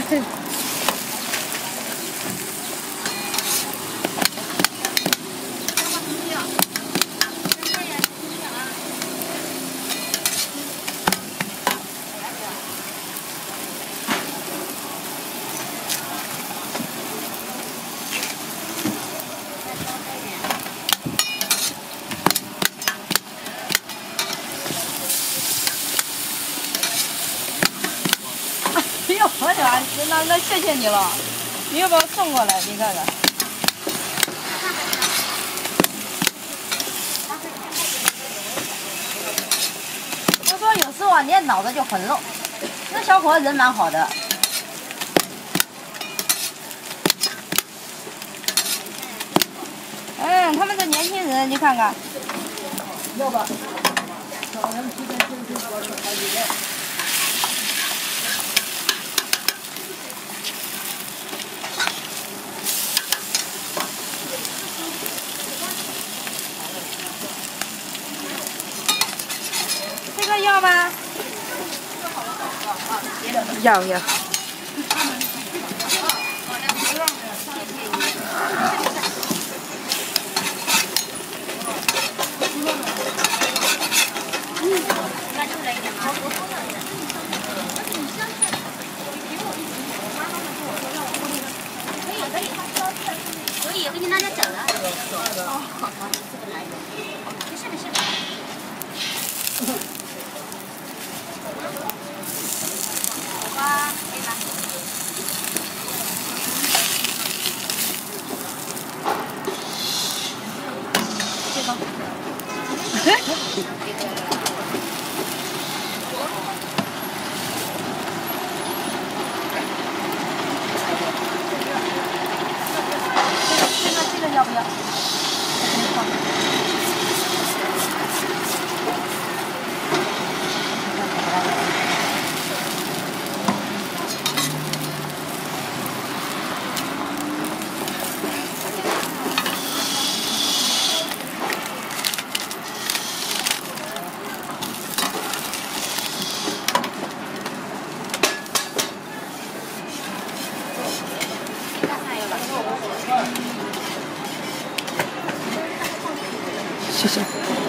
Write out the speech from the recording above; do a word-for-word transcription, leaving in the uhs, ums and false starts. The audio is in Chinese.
我讲，那那谢谢你了，你又把我送过来，你看看。我说有时候啊，你脑子就很漏。那小伙子人蛮好的。嗯，他们这年轻人，你看看。要吧。这个要吗？ 要要。 可以，我给你拿点走了。哦，好，好，没事没事。好吧，可以吧。这个。要不要？ 谢谢。